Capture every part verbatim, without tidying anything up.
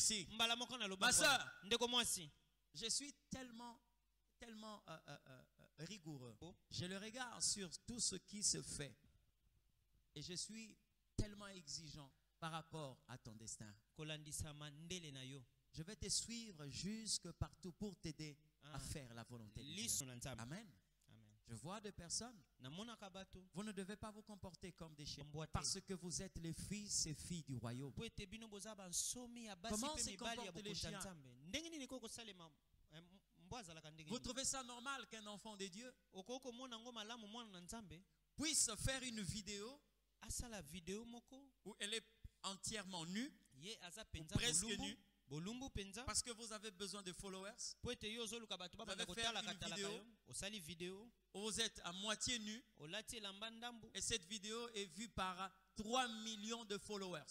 ici. Ma soeur, je suis tellement, tellement euh, euh, euh, rigoureux. Je le regarde sur tout ce qui se fait. Et je suis tellement exigeant par rapport à ton destin. Je vais te suivre jusque partout pour t'aider à faire la volonté de Dieu. Amen. Je vois des personnes, vous ne devez pas vous comporter comme des chiens parce que vous êtes les fils et filles du royaume. Comment se comportent les chiens? Vous trouvez ça normal qu'un enfant de Dieu puisse faire une vidéo où elle est entièrement nue, ou presque nue, parce que vous avez besoin de followers? Vous allez faire une vidéo où vous êtes à moitié nu et cette vidéo est vue par trois millions de followers.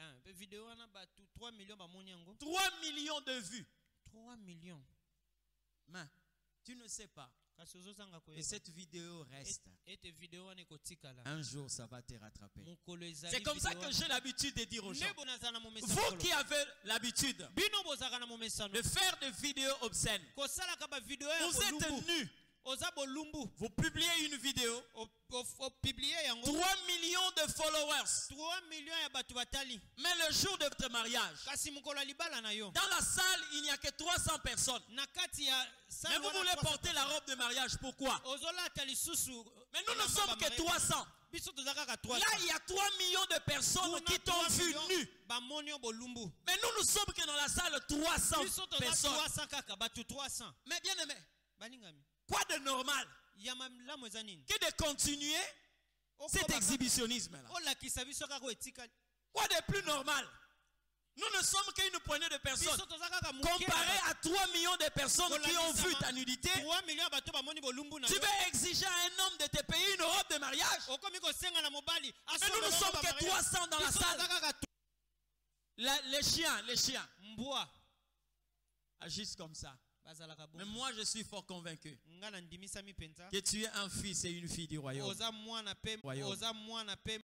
trois millions de vues. trois millions. Mais tu ne sais pas. Et cette vidéo reste. Un jour, ça va te rattraper. C'est comme ça que j'ai l'habitude de dire aux gens. Vous qui avez l'habitude de faire des vidéos obscènes, vous êtes nus. Vous publiez une vidéo. trois millions de followers. Mais le jour de votre mariage, dans la salle, il n'y a que trois cents personnes. Mais vous voulez porter la robe de mariage. Pourquoi? Mais nous ne sommes que trois cents. Là, il y a trois millions de personnes qui t'ont vu nu. Mais nous, nous sommes que dans la salle trois cents personnes. Mais bien aimé, quoi de normal que de continuer cet exhibitionnisme-là? Quoi de plus normal? Nous ne sommes qu'une poignée de personnes comparé à trois millions de personnes qui ont vu ta nudité. Tu veux exiger à un homme de te payer une robe de mariage? Mais nous ne sommes que trois cents dans la salle. La, les chiens, les chiens agissent comme ça. Mais moi je suis fort convaincu que tu es un fils et une fille du royaume.